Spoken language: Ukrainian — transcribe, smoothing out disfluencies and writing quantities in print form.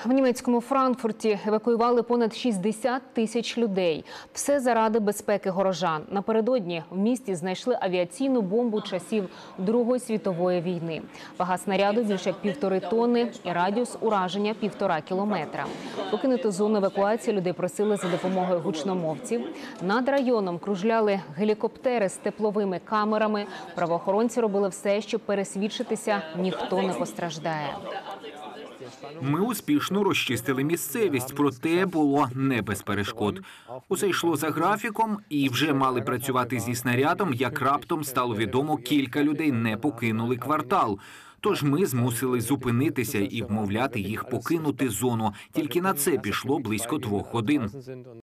В німецькому Франкфурті евакуювали понад 60 тисяч людей. Все заради безпеки горожан. Напередодні в місті знайшли авіаційну бомбу часів Другої світової війни. Вага снаряду більше як 1,5 тонни і радіус ураження 1,5 кілометра. Покинути зону евакуації людей просили за допомогою гучномовців. Над районом кружляли гелікоптери з тепловими камерами. Правоохоронці робили все, щоб пересвідчитися, ніхто не постраждає. Ми успішно розчистили місцевість, проте було не без перешкод. Усе йшло за графіком і вже мали працювати зі снарядом, як раптом стало відомо, кілька людей не покинули квартал. Тож ми змусили зупинитися і вмовляти їх покинути зону. Тільки на це пішло близько 2 годин.